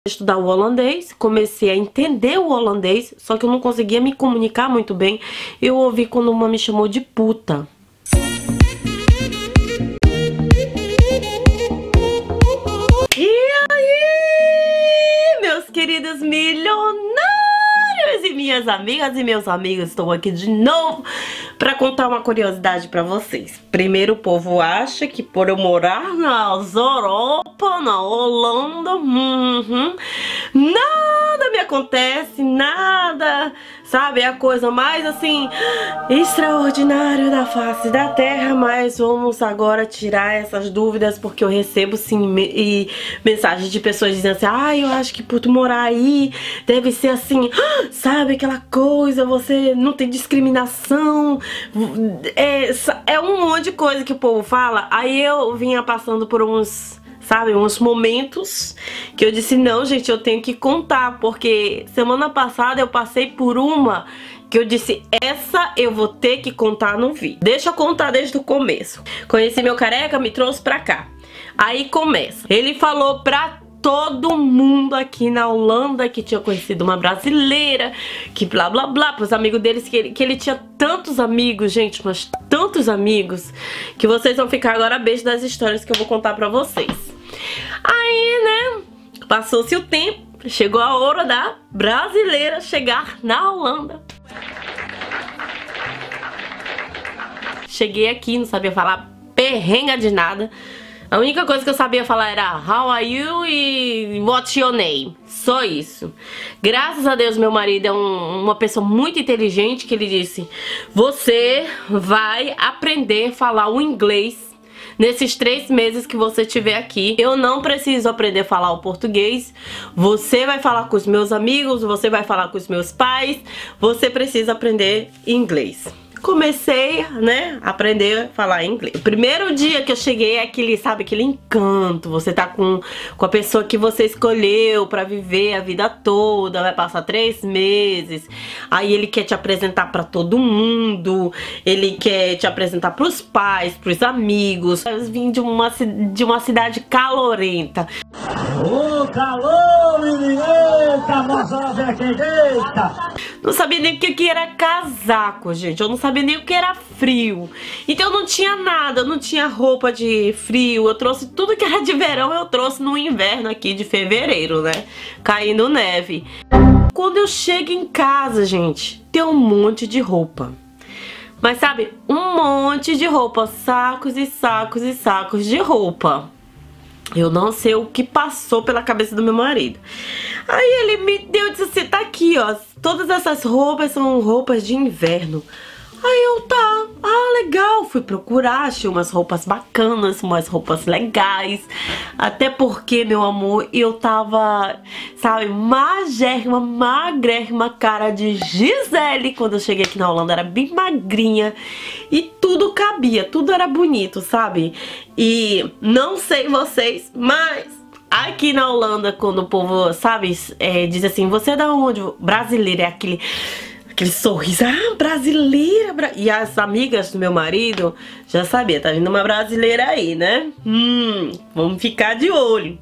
Estudar o holandês, comecei a entender o holandês, só que eu não conseguia me comunicar muito bem. Eu ouvi quando uma me chamou de puta. E aí, meus queridos milionários e minhas amigas e meus amigos, estou aqui de novo para contar uma curiosidade para vocês. Primeiro, o povo acha que por eu morar na Europa, na Holanda, nada me acontece, nada, sabe? É a coisa mais assim extraordinária da face da terra. Mas vamos agora tirar essas dúvidas, porque eu recebo sim mensagens de pessoas dizendo assim: ah, eu acho que por tu morar aí deve ser assim, sabe, aquela coisa, você não tem discriminação, é um monte de coisa que o povo fala. Aí eu vinha passando por uns momentos que eu disse: não, gente, eu tenho que contar, porque semana passada eu passei por uma que eu disse: essa eu vou ter que contar no vídeo. Deixa eu contar desde o começo. Conheci meu careca, me trouxe pra cá. Aí começa. Ele falou pra todo mundo aqui na Holanda que tinha conhecido uma brasileira, que blá blá blá, pros amigos deles, que ele tinha tantos amigos, gente, mas tantos amigos, que vocês vão ficar agora beijo das histórias que eu vou contar pra vocês. Aí, né, passou-se o tempo, chegou a hora da brasileira chegar na Holanda. Cheguei aqui, não sabia falar perrenga de nada. A única coisa que eu sabia falar era how are you e what's your name. Só isso. Graças a Deus meu marido é uma pessoa muito inteligente, que ele disse: você vai aprender a falar o inglês nesses 3 meses que você estiver aqui. Eu não preciso aprender a falar o português. Você vai falar com os meus amigos, você vai falar com os meus pais. Você precisa aprender inglês. Comecei, né, a aprender a falar inglês. O primeiro dia que eu cheguei é aquele, sabe, aquele encanto. Você tá com a pessoa que você escolheu pra viver a vida toda, vai passar 3 meses. Aí ele quer te apresentar pra todo mundo, ele quer te apresentar pros pais, pros amigos. Eu vim de uma cidade calorenta. Ô, calor, menina! Eita, moça, eita! Não sabia nem o que era casaco, gente. Eu não sabia nem o que era frio. Então eu não tinha nada, eu não tinha roupa de frio. Eu trouxe tudo que era de verão, eu trouxe no inverno aqui de fevereiro, né? Caindo neve. Quando eu chego em casa, gente, tem um monte de roupa. Mas sabe, um monte de roupa. Sacos e sacos e sacos de roupa. Eu não sei o que passou pela cabeça do meu marido. Aí ele me deu e disse assim: tá aqui, ó, todas essas roupas são roupas de inverno. Aí eu, tá, legal, fui procurar, achei umas roupas bacanas, umas roupas legais. Até porque, meu amor, eu tava, sabe, magérrima, magrérrima, cara de Gisele. Quando eu cheguei aqui na Holanda, era bem magrinha e tudo cabia, tudo era bonito, sabe? E não sei vocês, mas aqui na Holanda, quando o povo, sabe, diz assim: você é da onde? Brasileiro, é aquele sorriso, brasileira. E as amigas do meu marido já sabiam: tá vindo uma brasileira aí, né? Vamos ficar de olho.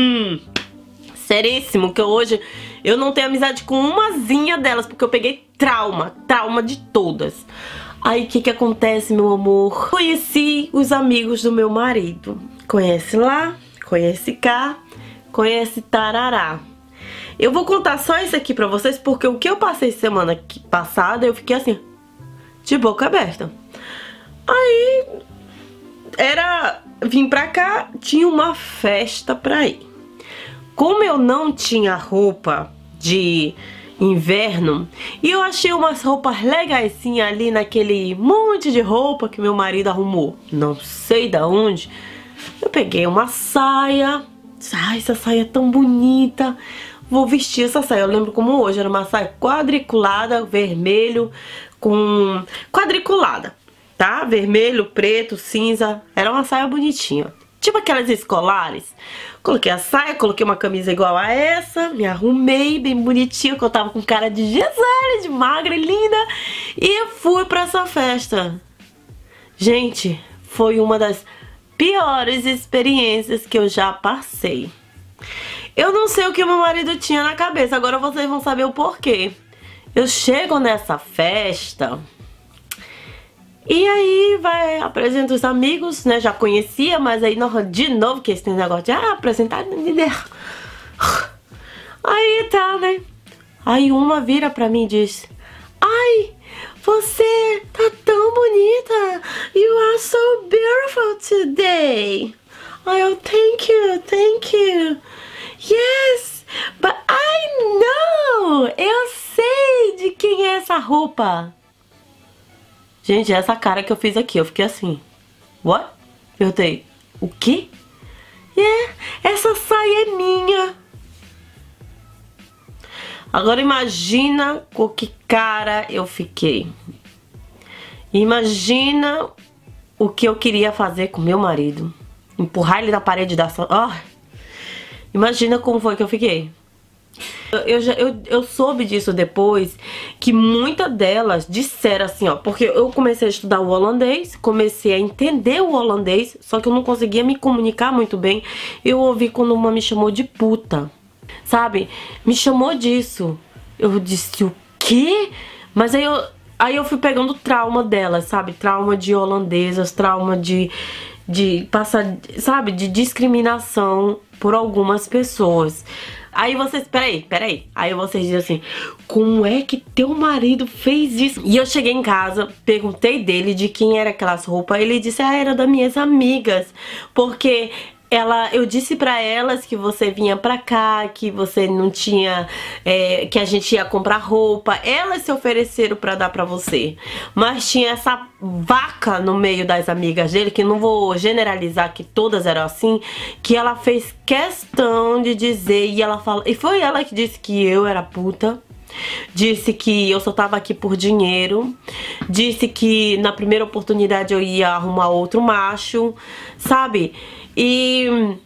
Seríssimo, que hoje eu não tenho amizade com umazinha delas, porque eu peguei trauma de todas. Aí o que acontece, meu amor? Conheci os amigos do meu marido. Conhece lá, conhece cá, conhece tarará. Eu vou contar só isso aqui pra vocês, porque o que eu passei semana passada, eu fiquei assim, de boca aberta. Aí, vim pra cá, tinha uma festa pra ir. Como eu não tinha roupa de inverno, e eu achei umas roupas legaisinhas ali naquele monte de roupa que meu marido arrumou, não sei da onde, eu peguei uma saia. Ai, essa saia é tão bonita, vou vestir essa saia. Eu lembro como hoje, era uma saia quadriculada, vermelho com quadriculada, tá? Vermelho, preto, cinza. Era uma saia bonitinha, tipo aquelas escolares. Coloquei a saia, coloquei uma camisa igual a essa, me arrumei bem bonitinho, que eu tava com cara de Gisele, de magra e linda, e fui pra essa festa. Gente, foi uma das piores experiências que eu já passei. Eu não sei o que meu marido tinha na cabeça, agora vocês vão saber o porquê. Eu chego nessa festa e aí apresenta os amigos, né? Já conhecia, mas aí de novo que esse negócio de apresentar. Aí tá, né? Aí uma vira pra mim e diz: ai, você tá tão bonita. You are so beautiful today. Aí eu, thank you. Yes, but I know. Eu sei de quem é essa roupa. Gente, essa cara que eu fiz aqui, eu fiquei assim. What? Perguntei, o quê? Essa saia é minha. Agora imagina com que cara eu fiquei. Imagina o que eu queria fazer com meu marido. Empurrar ele na parede da sala. Imagina como foi que eu fiquei. Eu soube disso depois, que muitas delas disseram assim, ó, porque eu comecei a estudar o holandês, comecei a entender o holandês, só que eu não conseguia me comunicar muito bem. Eu ouvi quando uma me chamou de puta, sabe? Me chamou disso. Eu disse, o quê? Mas aí eu fui pegando trauma delas, sabe? Trauma de holandesas, trauma de passar, sabe? De discriminação por algumas pessoas. Aí vocês, peraí. Aí vocês dizem assim, como é que teu marido fez isso? E eu cheguei em casa, perguntei dele de quem era aquelas roupas. Ele disse, era das minhas amigas. Porque eu disse pra elas que você vinha pra cá, que você não tinha, que a gente ia comprar roupa. Elas se ofereceram pra dar pra você. Mas tinha essa vaca no meio das amigas dele, que não vou generalizar que todas eram assim, que ela fez questão de dizer, e foi ela que disse que eu era puta. Disse que eu só tava aqui por dinheiro. Disse que na primeira oportunidade eu ia arrumar outro macho, sabe? E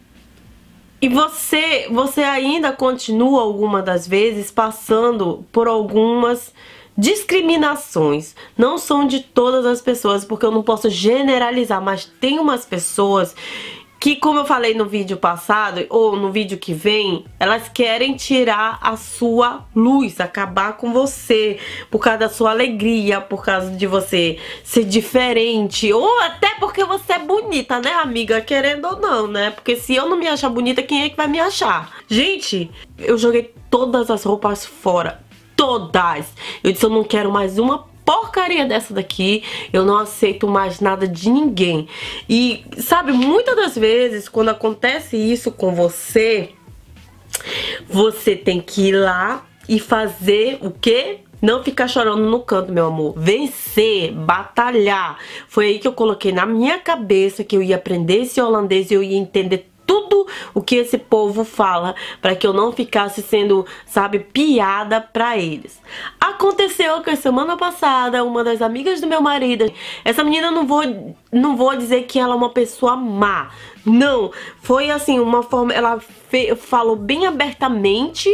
você ainda continua alguma das vezes passando por algumas discriminações. Não são de todas as pessoas, porque eu não posso generalizar, mas tem umas pessoas que, como eu falei no vídeo passado, ou no vídeo que vem, elas querem tirar a sua luz, acabar com você, por causa da sua alegria, por causa de você ser diferente, ou até porque você é bonita, né, amiga? Querendo ou não, né? Porque se eu não me achar bonita, quem é que vai me achar? Gente, eu joguei todas as roupas fora. Todas! Eu disse, eu não quero mais uma porcaria dessa daqui, eu não aceito mais nada de ninguém. E sabe, muitas das vezes quando acontece isso com você, você tem que ir lá e fazer o quê? Não ficar chorando no canto, meu amor. Vencer, batalhar. Foi aí que eu coloquei na minha cabeça que eu ia aprender esse holandês e eu ia entender tudo o que esse povo fala, para que eu não ficasse sendo, sabe, piada pra eles. Aconteceu que semana passada, uma das amigas do meu marido, essa menina, não vou dizer que ela é uma pessoa má, não, foi assim, uma forma, ela falou bem abertamente,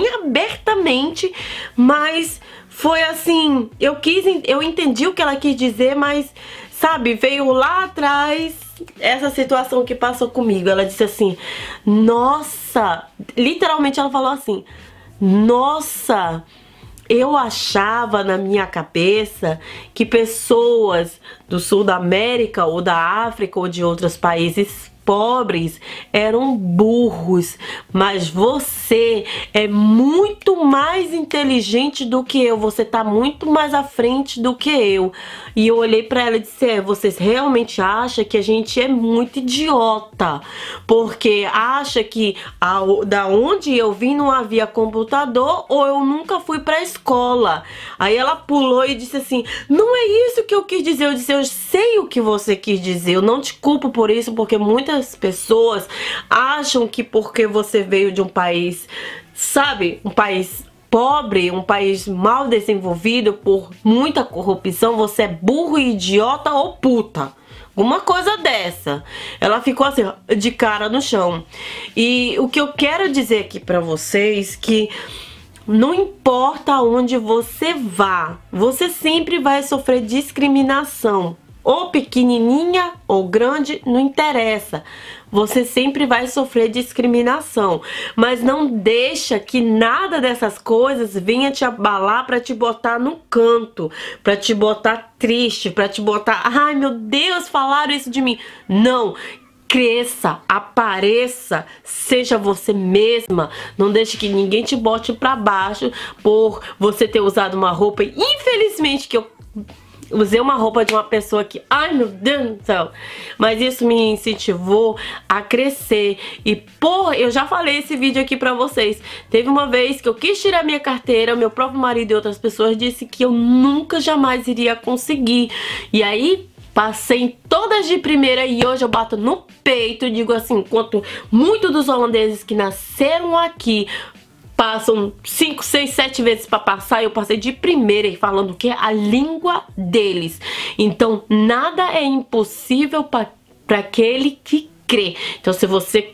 mas foi assim, eu entendi o que ela quis dizer, mas, sabe, veio lá atrás essa situação que passou comigo. Ela disse assim, nossa, literalmente ela falou assim, nossa, eu achava na minha cabeça que pessoas do sul da América ou da África ou de outros países pobres eram burros, mas você é muito mais inteligente do que eu, você tá muito mais à frente do que eu. E eu olhei pra ela e disse, vocês realmente acham que a gente é muito idiota, porque acha que da onde eu vim não havia computador, ou eu nunca fui pra escola. Aí ela pulou e disse assim, não é isso que eu quis dizer. Eu disse, eu sei o que você quis dizer, eu não te culpo por isso, porque muitas pessoas acham que porque você veio de um país, sabe, um país pobre, um país mal desenvolvido, por muita corrupção, você é burro, idiota ou puta. Uma coisa dessa. Ela ficou assim, de cara no chão. E o que eu quero dizer aqui pra vocês, que não importa onde você vá, você sempre vai sofrer discriminação. ou pequenininha ou grande, não interessa. Você sempre vai sofrer discriminação, mas não deixa que nada dessas coisas venha te abalar para te botar no canto, para te botar triste, para te botar, ai meu Deus, falaram isso de mim. Não. Cresça, apareça, seja você mesma. Não deixe que ninguém te bote pra baixo por você ter usado uma roupa. Infelizmente que eu usei uma roupa de uma pessoa que, ai meu Deus do céu, mas isso me incentivou a crescer. E eu já falei esse vídeo aqui pra vocês. Teve uma vez que eu quis tirar minha carteira, meu próprio marido e outras pessoas disse que eu nunca jamais iria conseguir. E aí passei em todas de primeira e hoje eu bato no peito e digo assim, enquanto muitos dos holandeses que nasceram aqui passam 5, 6, 7 vezes para passar, eu passei de primeira e falando que é a língua deles. Então nada é impossível para aquele que crê. Então se você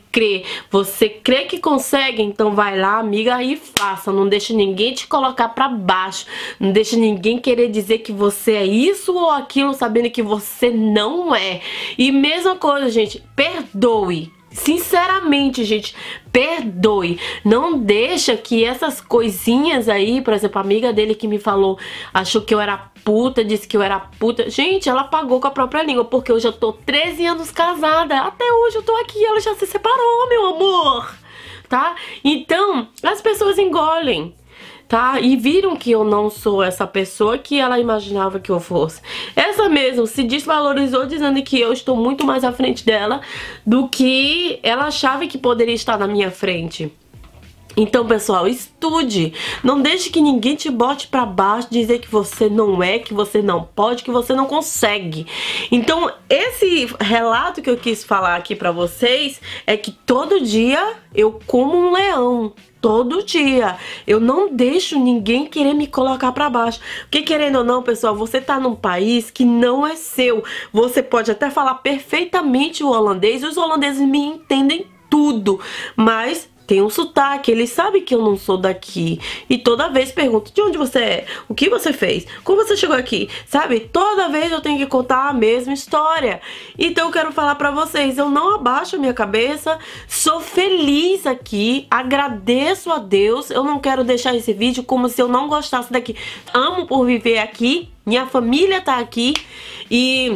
crê que consegue, então vai lá, amiga, e faça. Não deixe ninguém te colocar pra baixo. Não deixe ninguém querer dizer que você é isso ou aquilo, sabendo que você não é. E mesma coisa, gente, perdoe. Sinceramente, gente, perdoe. Não deixa que essas coisinhas aí, por exemplo, a amiga dele que me falou, achou que eu era puta, disse que eu era puta. Gente, ela pagou com a própria língua, porque hoje eu tô 13 anos casada. Até hoje eu tô aqui, ela já se separou, meu amor. Tá? Então, as pessoas engolem. Tá? E viram que eu não sou essa pessoa que ela imaginava que eu fosse. Essa mesmo se desvalorizou dizendo que eu estou muito mais à frente dela do que ela achava que poderia estar na minha frente. Então, pessoal, estude. Não deixe que ninguém te bote pra baixo, dizer que você não é, que você não pode, que você não consegue. Então, esse relato que eu quis falar aqui pra vocês é que todo dia eu como um leão. Todo dia. Eu não deixo ninguém querer me colocar pra baixo. Porque querendo ou não, pessoal, você tá num país que não é seu. Você pode até falar perfeitamente o holandês. Os holandeses me entendem tudo. Mas tem um sotaque, eles sabem que eu não sou daqui. E toda vez pergunto, de onde você é? O que você fez? Como você chegou aqui? Sabe? Toda vez eu tenho que contar a mesma história. Então eu quero falar pra vocês, eu não abaixo a minha cabeça, sou feliz aqui, agradeço a Deus. Eu não quero deixar esse vídeo como se eu não gostasse daqui. Amo por viver aqui, minha família tá aqui. E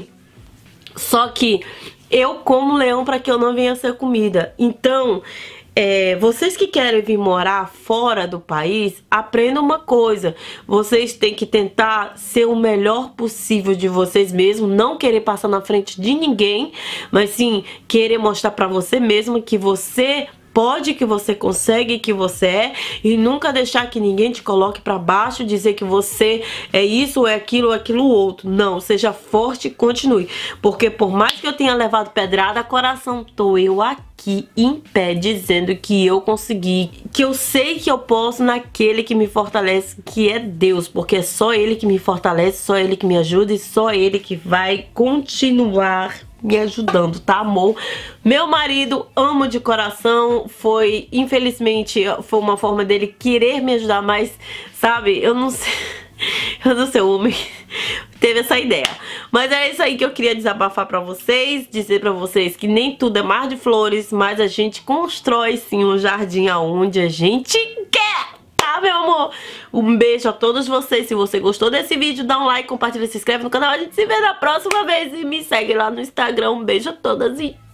só que eu como leão pra que eu não venha ser comida. Então vocês que querem vir morar fora do país, aprendam uma coisa. Vocês têm que tentar ser o melhor possível de vocês mesmos. Não querer passar na frente de ninguém, mas sim querer mostrar pra você mesmo que você pode, que você consegue, que você é. E nunca deixar que ninguém te coloque pra baixo, dizer que você é isso, ou é aquilo, ou aquilo outro. Não, seja forte e continue. Porque por mais que eu tenha levado pedrada, coração, tô eu aqui em pé, dizendo que eu consegui, que eu sei que eu posso naquele que me fortalece, que é Deus, porque é só Ele que me fortalece, só Ele que me ajuda e só Ele que vai continuar me ajudando, tá, amor? Meu marido, amo de coração, infelizmente, foi uma forma dele querer me ajudar, mas, sabe, eu não sei, o homem teve essa ideia. Mas é isso aí que eu queria desabafar pra vocês, dizer pra vocês que nem tudo é mar de flores, mas a gente constrói sim um jardim aonde a gente quer. Tá, meu amor? Um beijo a todos vocês. Se você gostou desse vídeo, dá um like, compartilha, se inscreve no canal. A gente se vê na próxima vez e me segue lá no Instagram. Um beijo a todas e